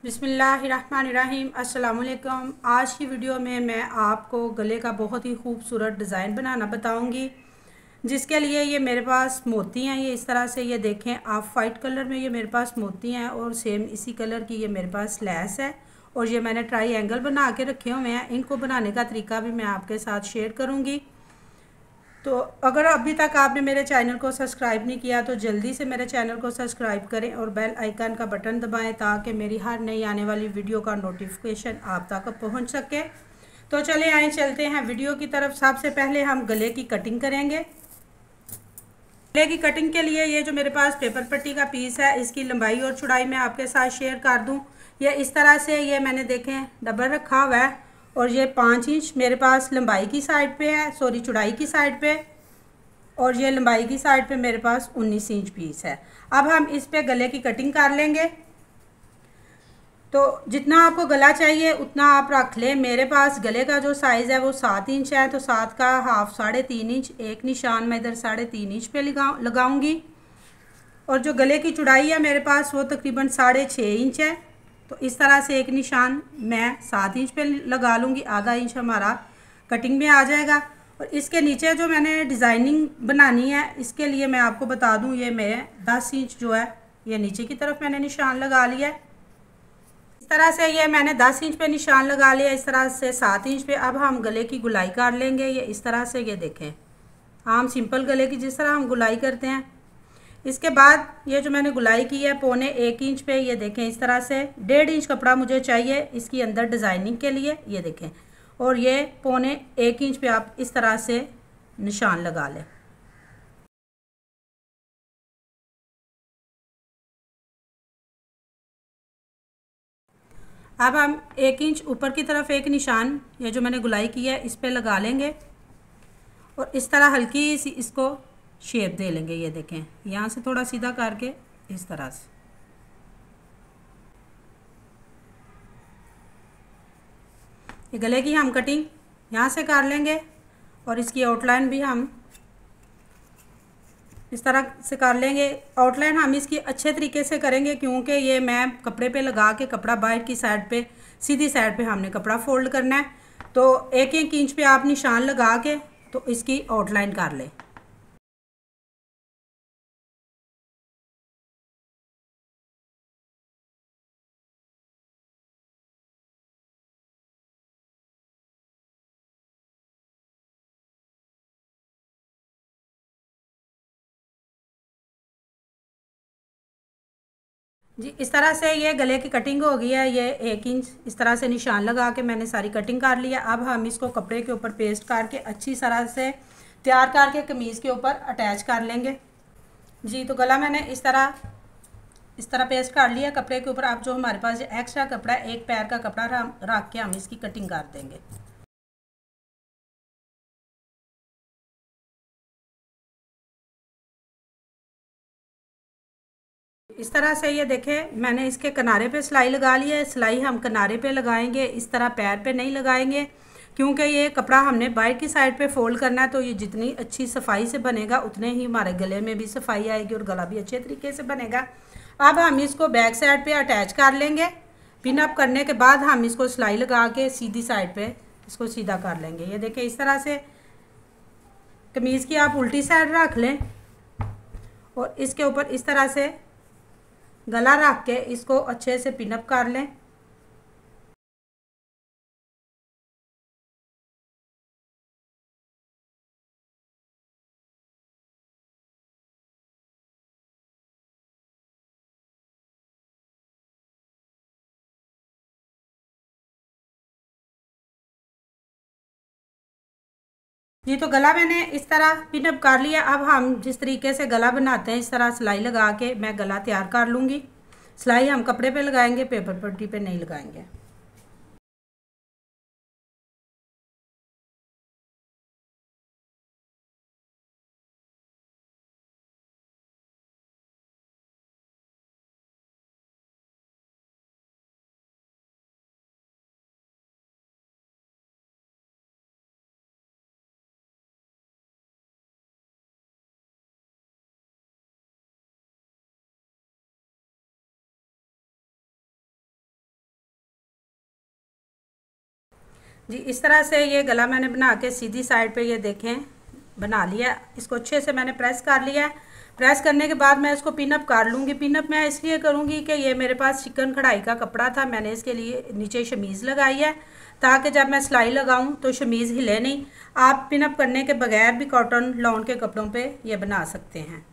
बिस्मिल्लाहिर्रहमानिर्रहीम अस्सलाम वालेकुम। आज की वीडियो में मैं आपको गले का बहुत ही खूबसूरत डिज़ाइन बनाना बताऊंगी, जिसके लिए ये मेरे पास मोती हैं। ये इस तरह से, ये देखें आप, वाइट कलर में ये मेरे पास मोती हैं और सेम इसी कलर की ये मेरे पास लैस है। और ये मैंने ट्राई एंगल बना के रखे हुए हैं। इनको बनाने का तरीका भी मैं आपके साथ शेयर करूँगी। तो अगर अभी तक आपने मेरे चैनल को सब्सक्राइब नहीं किया तो जल्दी से मेरे चैनल को सब्सक्राइब करें और बेल आइकन का बटन दबाएं, ताकि मेरी हर नई आने वाली वीडियो का नोटिफिकेशन आप तक पहुंच सके। तो चले आए, चलते हैं वीडियो की तरफ। सबसे पहले हम गले की कटिंग करेंगे। गले की कटिंग के लिए ये जो मेरे पास पेपर पट्टी का पीस है, इसकी लंबाई और चौड़ाई मैं आपके साथ शेयर कर दूँ। ये इस तरह से, ये मैंने देखें डबल रखा हुआ है और ये 5 इंच मेरे पास लंबाई की साइड पे है, सॉरी चौड़ाई की साइड पे, और ये लंबाई की साइड पे मेरे पास 19 इंच पीस है। अब हम इस पे गले की कटिंग कर लेंगे। तो जितना आपको गला चाहिए उतना आप रख लें। मेरे पास गले का जो साइज़ है वो 7 इंच है, तो 7 का हाफ 3.5 इंच, एक निशान मैं इधर 3.5 इंच पे लगाऊंगी। और जो गले की चौड़ाई है मेरे पास वो तकरीबन 6.5 इंच है, तो इस तरह से एक निशान मैं 7 इंच पे लगा लूँगी। आधा इंच हमारा कटिंग में आ जाएगा। और इसके नीचे जो मैंने डिज़ाइनिंग बनानी है, इसके लिए मैं आपको बता दूं, ये मैं 10 इंच जो है ये नीचे की तरफ मैंने निशान लगा लिया है। इस तरह से ये मैंने 10 इंच पे निशान लगा लिया, इस तरह से 7 इंच पे। अब हम गले की गुलाई कर लेंगे। ये इस तरह से, ये देखें आम सिंपल गले की जिस तरह हम गुलाई करते हैं। इसके बाद ये जो मैंने गुलाई की है 1.25 इंच पे, ये देखें इस तरह से 1.5 इंच कपड़ा मुझे चाहिए इसकी अंदर डिज़ाइनिंग के लिए, ये देखें। और ये 1.25 इंच पे आप इस तरह से निशान लगा लें। अब हम 1 इंच ऊपर की तरफ एक निशान, ये जो मैंने गुलाई की है इस पे लगा लेंगे और इस तरह हल्की सी इसको शेप दे लेंगे। ये देखें यहाँ से थोड़ा सीधा करके इस तरह से। ये गले की हम कटिंग यहाँ से कर लेंगे और इसकी आउटलाइन भी हम इस तरह से कर लेंगे। आउटलाइन हम इसकी अच्छे तरीके से करेंगे, क्योंकि ये मैं कपड़े पे लगा के, कपड़ा बाहर की साइड पे, सीधी साइड पे हमने कपड़ा फोल्ड करना है। तो 1-1 इंच पे आप निशान लगा के तो इसकी आउटलाइन कर लें। जी इस तरह से ये गले की कटिंग हो गई है। ये 1 इंच इस तरह से निशान लगा के मैंने सारी कटिंग कर लिया। अब हम इसको कपड़े के ऊपर पेस्ट करके अच्छी तरह से तैयार करके कमीज़ के ऊपर अटैच कर लेंगे। जी तो गला मैंने इस तरह पेस्ट कर लिया कपड़े के ऊपर। अब जो हमारे पास एक्स्ट्रा कपड़ा है, एक पैर का कपड़ा रख के हम इसकी कटिंग कर देंगे। इस तरह से ये देखें मैंने इसके किनारे पे सिलाई लगा ली है। सिलाई हम किनारे पे लगाएंगे, इस तरह पैर पे नहीं लगाएंगे, क्योंकि ये कपड़ा हमने बाहर की साइड पे फोल्ड करना है। तो ये जितनी अच्छी सफाई से बनेगा उतने ही हमारे गले में भी सफाई आएगी और गला भी अच्छे तरीके से बनेगा। अब हम इसको बैक साइड पे अटैच कर लेंगे। पिन अप करने के बाद हम इसको सिलाई लगा के सीधी साइड पे इसको सीधा कर लेंगे। ये देखें इस तरह से कमीज़ की आप उल्टी साइड रख लें और इसके ऊपर इस तरह से गला रख के इसको अच्छे से पिनअप कर लें। जी तो गला मैंने इस तरह पिनअप कर लिया। अब हम जिस तरीके से गला बनाते हैं इस तरह सिलाई लगा के मैं गला तैयार कर लूँगी। सिलाई हम कपड़े पे लगाएंगे, पेपर पट्टी पे नहीं लगाएंगे। जी इस तरह से ये गला मैंने बना के सीधी साइड पे ये देखें बना लिया। इसको अच्छे से मैंने प्रेस कर लिया है। प्रेस करने के बाद मैं इसको पिनअप कर लूँगी। पिनअप मैं इसलिए करूँगी कि ये मेरे पास चिकन कढ़ाई का कपड़ा था, मैंने इसके लिए नीचे शमीज़ लगाई है ताकि जब मैं सिलाई लगाऊँ तो शमीज़ हिले नहीं। आप पिनअप करने के बगैर भी कॉटन लॉन के कपड़ों पे ये बना सकते हैं।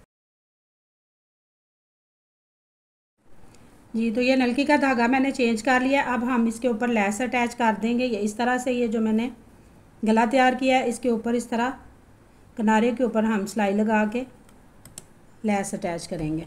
जी तो ये नलकी का धागा मैंने चेंज कर लिया। अब हम इसके ऊपर लेस अटैच कर देंगे। ये इस तरह से ये जो मैंने गला तैयार किया है इसके ऊपर इस तरह किनारे के ऊपर हम सिलाई लगा के लेस अटैच करेंगे।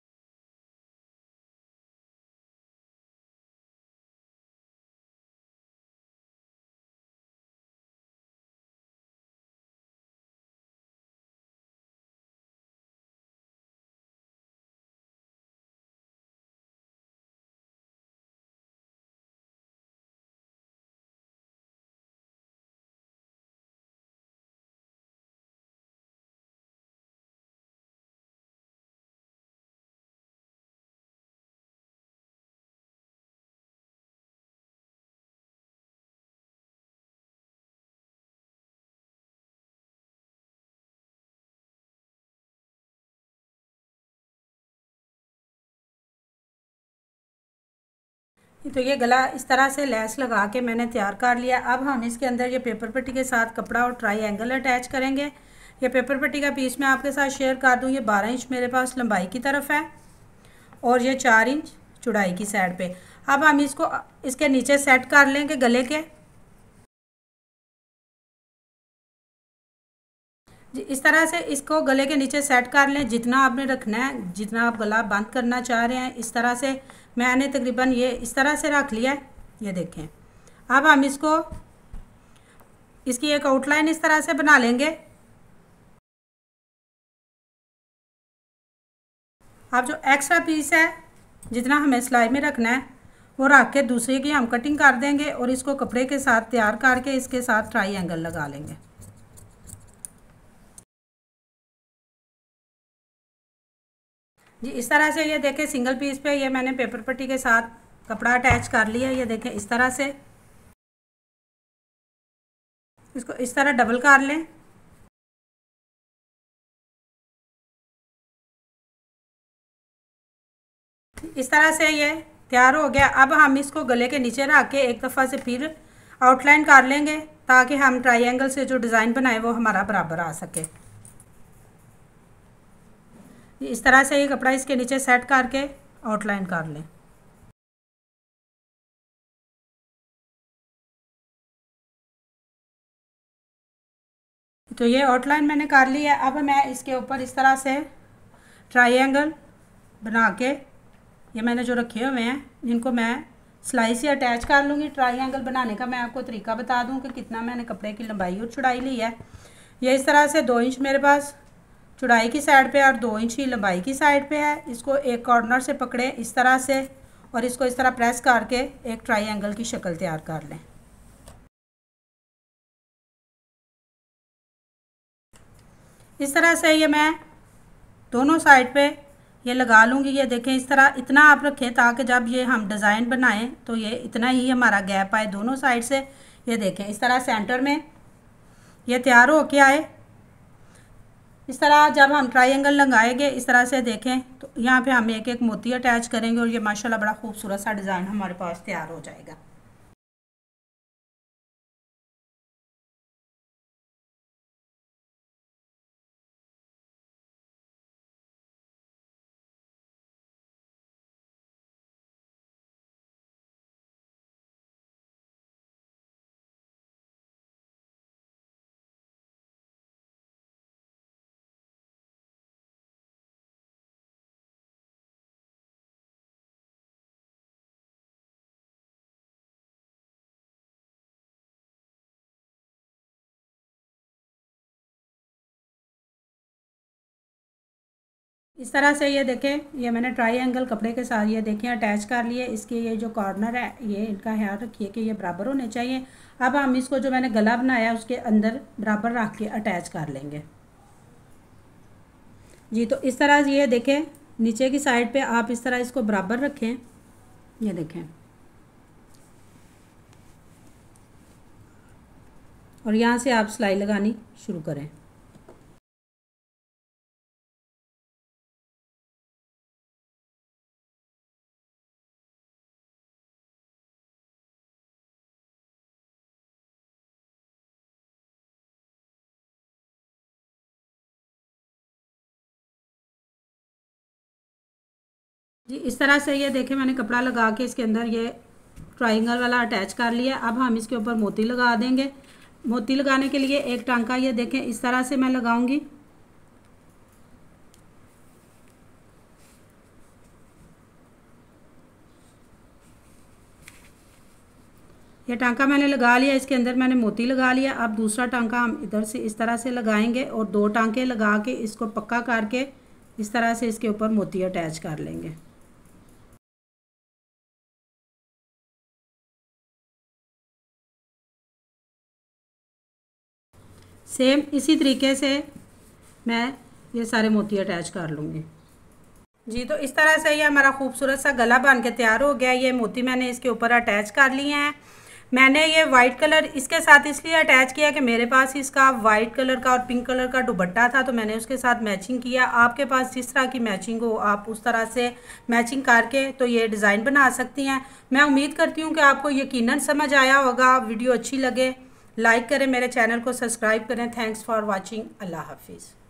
तो ये गला इस तरह से लेस लगा के मैंने तैयार कर लिया। अब हम इसके अंदर ये पेपर पट्टी के साथ कपड़ा और ट्राई अटैच करेंगे। ये पेपर पट्टी का पीस मैं आपके साथ शेयर कर दूँ। ये 12 इंच मेरे पास लंबाई की तरफ है और ये 4 इंच चौड़ाई की साइड पे। अब हम इसको इसके नीचे सेट कर लेंगे गले के। जी इस तरह से इसको गले के नीचे सेट कर लें जितना आपने रखना है, जितना आप गला बंद करना चाह रहे हैं। इस तरह से मैंने तकरीबन ये इस तरह से रख लिया है, ये देखें। अब हम इसको इसकी एक आउटलाइन इस तरह से बना लेंगे। अब जो एक्स्ट्रा पीस है जितना हमें सिलाई में रखना है वो रख के दूसरे की हम कटिंग कर देंगे और इसको कपड़े के साथ तैयार करके इसके साथ ट्रायंगल लगा लेंगे। जी इस तरह से ये देखें सिंगल पीस पे ये मैंने पेपर पट्टी के साथ कपड़ा अटैच कर लिया। ये देखें इस तरह से इसको इस तरह डबल कर लें। इस तरह से ये तैयार हो गया। अब हम इसको गले के नीचे रख के एक दफ़ा से फिर आउटलाइन कर लेंगे ताकि हम ट्रायंगल से जो डिज़ाइन बनाए वो हमारा बराबर आ सके। इस तरह से ये कपड़ा इसके नीचे सेट करके आउटलाइन कर लें। तो ये आउटलाइन मैंने कर ली है। अब मैं इसके ऊपर इस तरह से ट्रायंगल बना के ये मैंने जो रखे हुए हैं इनको मैं सिलाई से अटैच कर लूँगी। ट्रायंगल बनाने का मैं आपको तरीका बता दूँ कि कितना मैंने कपड़े की लंबाई और चौड़ाई ली है। ये इस तरह से 2 इंच मेरे पास चौड़ाई की साइड पे और 2 इंच ही लंबाई की साइड पे है। इसको एक कॉर्नर से पकड़े इस तरह से और इसको इस तरह प्रेस करके एक ट्रायंगल की शक्ल तैयार कर लें। इस तरह से ये मैं दोनों साइड पे ये लगा लूँगी। ये देखें इस तरह इतना आप रखें ताकि जब ये हम डिज़ाइन बनाएं तो ये इतना ही हमारा गैप आए दोनों साइड से। ये देखें इस तरह सेंटर में ये तैयार हो के आए। इस तरह जब हम ट्रायंगल लगाएंगे इस तरह से देखें तो यहाँ पे हम एक एक मोती अटैच करेंगे और ये माशाल्लाह बड़ा खूबसूरत सा डिज़ाइन हमारे पास तैयार हो जाएगा। इस तरह से ये देखें ये मैंने ट्रायंगल कपड़े के साथ ये देखें अटैच कर लिए। इसके ये जो कॉर्नर है ये इनका ख्याल रखिए कि ये बराबर होने चाहिए। अब हम इसको जो मैंने गला बनाया उसके अंदर बराबर रख के अटैच कर लेंगे। जी तो इस तरह ये देखें नीचे की साइड पे आप इस तरह इसको बराबर रखें। ये देखें और यहाँ से आप सिलाई लगानी शुरू करें। जी इस तरह से ये देखें मैंने कपड़ा लगा के इसके अंदर ये ट्रायंगल वाला अटैच कर लिया। अब हम इसके ऊपर मोती लगा देंगे। मोती लगाने के लिए एक टांका ये देखें इस तरह से मैं लगाऊंगी। ये टांका मैंने लगा लिया, इसके अंदर मैंने मोती लगा लिया। अब दूसरा टांका हम इधर से इस तरह से लगाएंगे और 2 टांके लगा के इसको पक्का करके इस तरह से इसके ऊपर मोती अटैच कर लेंगे। सेम इसी तरीके से मैं ये सारे मोती अटैच कर लूँगी। जी तो इस तरह से ये हमारा खूबसूरत सा गला बन के तैयार हो गया। ये मोती मैंने इसके ऊपर अटैच कर लिए हैं। मैंने ये वाइट कलर इसके साथ इसलिए अटैच किया कि मेरे पास इसका वाइट कलर का और पिंक कलर का दुपट्टा था, तो मैंने उसके साथ मैचिंग किया। आपके पास जिस तरह की मैचिंग हो आप उस तरह से मैचिंग करके तो ये डिज़ाइन बना सकती हैं। मैं उम्मीद करती हूँ कि आपको यकीनन समझ आया होगा। वीडियो अच्छी लगे लाइक करें, मेरे चैनल को सब्सक्राइब करें। Thanks for watching. अल्लाह हाफिज़।